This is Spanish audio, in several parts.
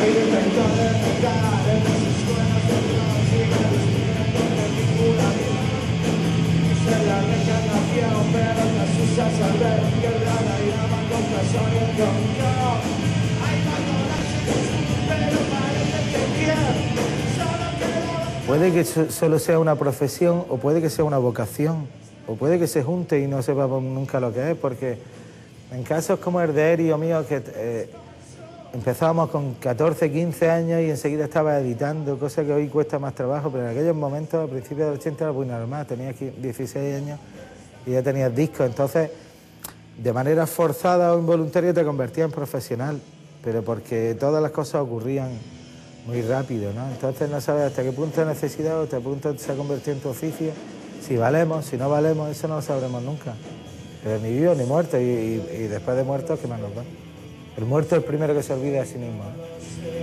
Puede que solo sea una profesión o puede que sea una vocación o puede que se junte y no sepamos nunca lo que es, porque en casos como el de Eri o mío, que empezábamos con 14, 15 años y enseguida estaba editando, cosa que hoy cuesta más trabajo, pero en aquellos momentos, a principios del 80, era muy normal, tenías 16 años y ya tenías discos, entonces de manera forzada o involuntaria te convertías en profesional, pero porque todas las cosas ocurrían muy rápido, ¿no? Entonces no sabes hasta qué punto es necesidad o hasta qué punto se ha convertido en tu oficio, si valemos, si no valemos, eso no lo sabremos nunca. Pero ni vivo ni muerto, y después de muertos, ¿qué más nos da? El muerto es el primero que se olvida de sí mismo, ¿eh?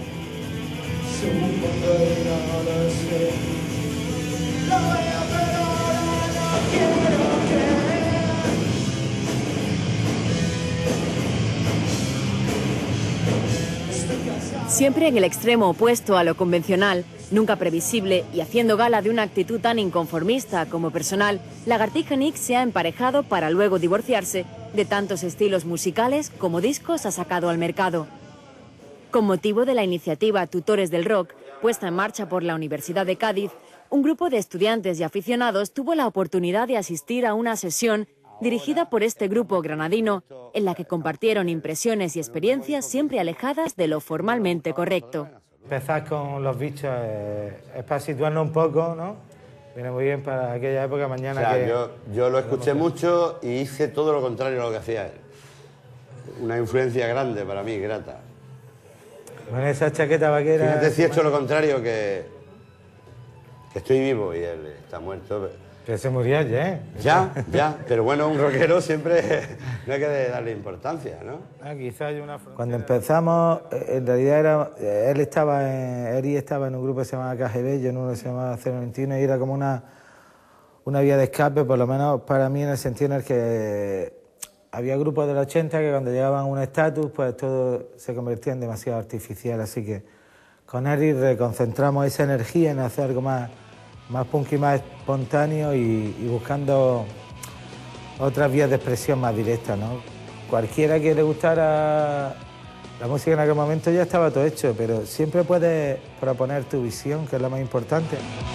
Siempre en el extremo opuesto a lo convencional, nunca previsible y haciendo gala de una actitud tan inconformista como personal, Lagartija Nick se ha emparejado para luego divorciarse de tantos estilos musicales como discos ha sacado al mercado. Con motivo de la iniciativa Tutores del Rock, puesta en marcha por la Universidad de Cádiz, un grupo de estudiantes y aficionados tuvo la oportunidad de asistir a una sesión dirigida por este grupo granadino, en la que compartieron impresiones y experiencias siempre alejadas de lo formalmente correcto. Empezar con Los Bichos es para situarnos un poco, ¿no? Viene muy bien para aquella época, mañana. O sea, yo lo escuché mucho y hice todo lo contrario a lo que hacía él. Una influencia grande para mí, grata. Con esa chaqueta vaquera... Fíjate si he hecho lo contrario, que estoy vivo y él está muerto. Que se murió ayer. Ya, pero bueno, un rockero siempre no hay que darle importancia, ¿no? Quizá hay una frontera. Cuando empezamos, en realidad Eri estaba en un grupo que se llamaba KGB, yo en uno que se llamaba 021, y era como una vía de escape, por lo menos para mí, en el sentido en el que había grupos de los 80 que cuando llegaban a un estatus, pues todo se convertía en demasiado artificial, así que con Eri reconcentramos esa energía en hacer algo más punk y más espontáneo y buscando otras vías de expresión más directas, ¿no? Cualquiera que le gustara la música en aquel momento ya estaba todo hecho, pero siempre puedes proponer tu visión, que es lo más importante.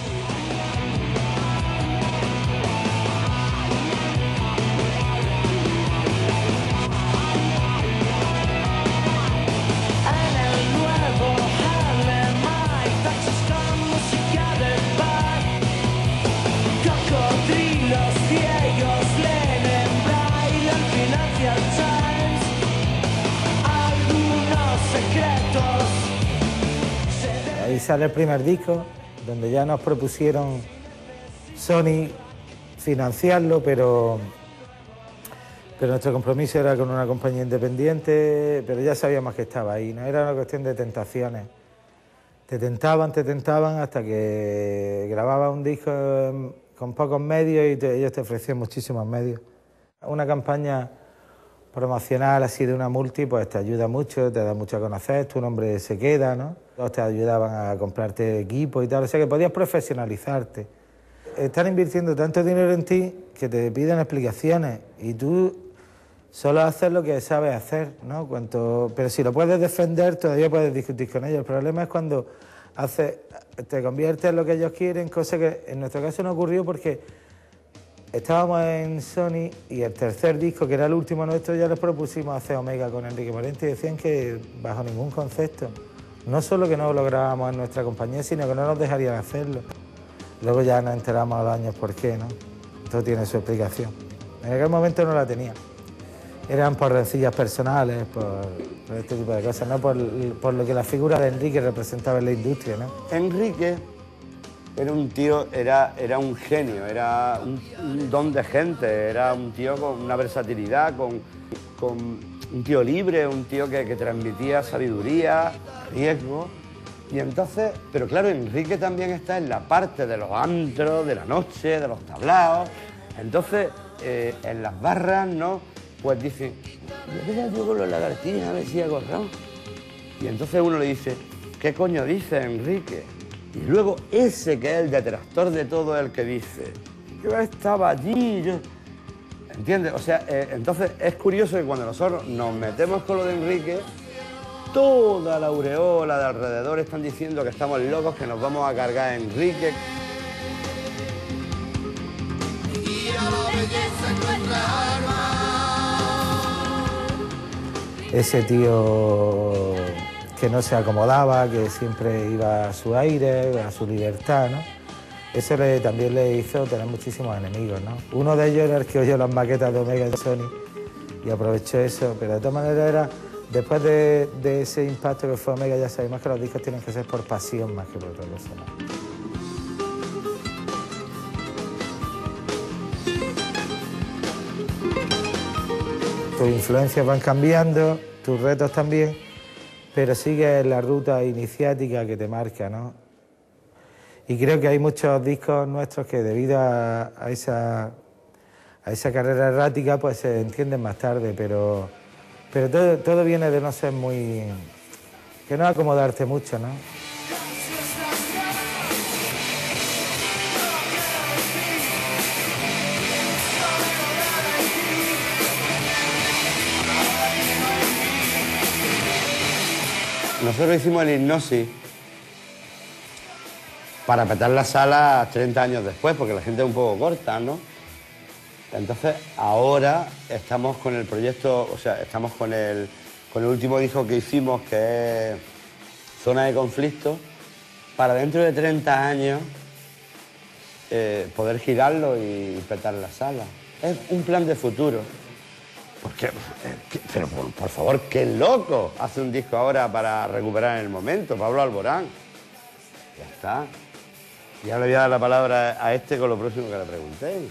Ahí sale el primer disco, donde ya nos propusieron Sony financiarlo, pero nuestro compromiso era con una compañía independiente, pero ya sabíamos que estaba ahí, no era una cuestión de tentaciones. Te tentaban hasta que grababas un disco con pocos medios y ellos te ofrecían muchísimos medios. Una campaña promocional así de una multi, pues te ayuda mucho, te da mucho a conocer, tu nombre se queda, ¿no? Todos te ayudaban a comprarte equipo y tal, o sea que podías profesionalizarte. Están invirtiendo tanto dinero en ti que te piden explicaciones y tú solo haces lo que sabes hacer, ¿no? Pero si lo puedes defender, todavía puedes discutir con ellos. El problema es cuando te conviertes en lo que ellos quieren, cosa que en nuestro caso no ocurrió porque estábamos en Sony y el tercer disco, que era el último nuestro, ya les propusimos hacer Omega con Enrique Morente y decían que bajo ningún concepto, no solo que no lo grabábamos en nuestra compañía, sino que no nos dejarían hacerlo. Luego ya nos enteramos a los años por qué, ¿no? Todo tiene su explicación. En aquel momento no la tenía. Eran por rencillas personales, por este tipo de cosas, no por lo que la figura de Enrique representaba en la industria, ¿no? Enrique era un tío, era un genio, era un don de gente, era un tío con una versatilidad, con un tío libre, un tío que transmitía sabiduría, riesgo. Y entonces, pero claro, Enrique también está en la parte de los antros, de la noche, de los tablaos. Entonces, en las barras, ¿no? Pues dicen, yo con los Lagartijas a ver si he agarrado. Y entonces uno le dice, ¿qué coño dice Enrique? Y luego ese que es el detractor de todo el que dice, yo estaba allí, yo... ¿Entiendes? O sea, entonces es curioso que cuando nosotros nos metemos con lo de Enrique, toda la aureola de alrededor están diciendo que estamos locos, que nos vamos a cargar a Enrique. Ese tío que no se acomodaba, que siempre iba a su aire, a su libertad, ¿no? Eso también le hizo tener muchísimos enemigos, ¿no? Uno de ellos era el que oyó las maquetas de Omega y Sony y aprovechó eso, pero de todas maneras era, después de ese impacto que fue Omega, ya sabemos que los discos tienen que ser por pasión más que por otra cosa, ¿no? Tus influencias van cambiando, tus retos también, pero sigues la ruta iniciática que te marca, ¿no? Y creo que hay muchos discos nuestros que debido a esa carrera errática pues se entienden más tarde, pero todo viene de no ser muy... que no acomodarte mucho, ¿no? Nosotros hicimos el Hipnosis para petar la sala 30 años después, porque la gente es un poco corta, ¿no? Entonces, ahora estamos con el proyecto, o sea, estamos con el último disco que hicimos, que es Zona de Conflicto, para dentro de 30 años poder girarlo y petar la sala. Es un plan de futuro. Porque, pero por favor, qué loco hace un disco ahora para recuperar el momento, Pablo Alborán. Ya está. Ya le voy a dar la palabra a este con lo próximo que le preguntéis.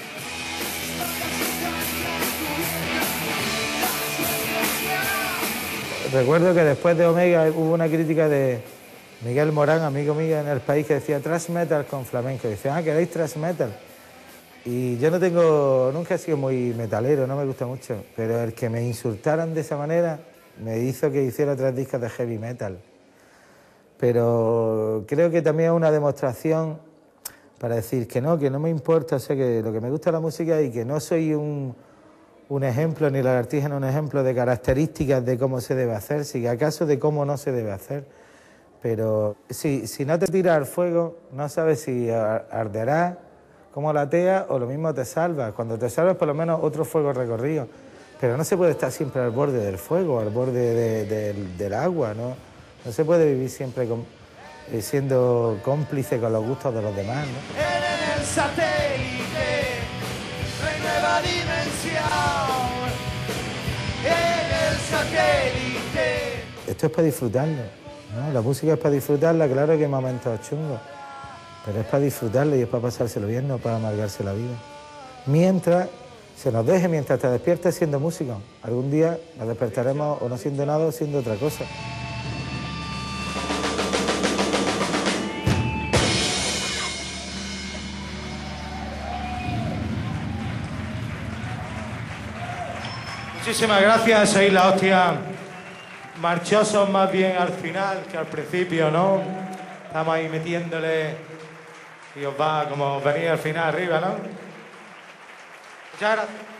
Recuerdo que después de Omega hubo una crítica de Miguel Morán, amigo mío en El País, que decía thrash metal con flamenco. Dice, ¿queréis thrash metal? Y yo nunca he sido muy metalero, no me gusta mucho, pero el que me insultaran de esa manera me hizo que hiciera 3 discos de heavy metal. Pero creo que también es una demostración para decir que no me importa, o sea, que lo que me gusta es la música y que no soy un ejemplo, ni la artista es un ejemplo de características de cómo se debe hacer, si acaso de cómo no se debe hacer. Pero si no te tiras al fuego, no sabes si arderás como la tea o lo mismo te salvas. Cuando te salvas, por lo menos otro fuego recorrido. Pero no se puede estar siempre al borde del fuego, al borde del agua, ¿no? No se puede vivir siempre siendo cómplice con los gustos de los demás, ¿no? En el satélite, en nueva dimensión. En el satélite. Esto es para disfrutarlo, ¿no? La música es para disfrutarla, claro que hay momentos chungos, pero es para disfrutarlo y es para pasárselo bien, no para amargarse la vida. Mientras se nos deje, mientras te despiertes siendo músico. Algún día nos despertaremos o no siendo nada o siendo otra cosa. Muchísimas gracias, sois la hostia. Marchosos más bien al final que al principio, ¿no? Estamos ahí metiéndole y os va como venir al final arriba, ¿no? Muchas gracias.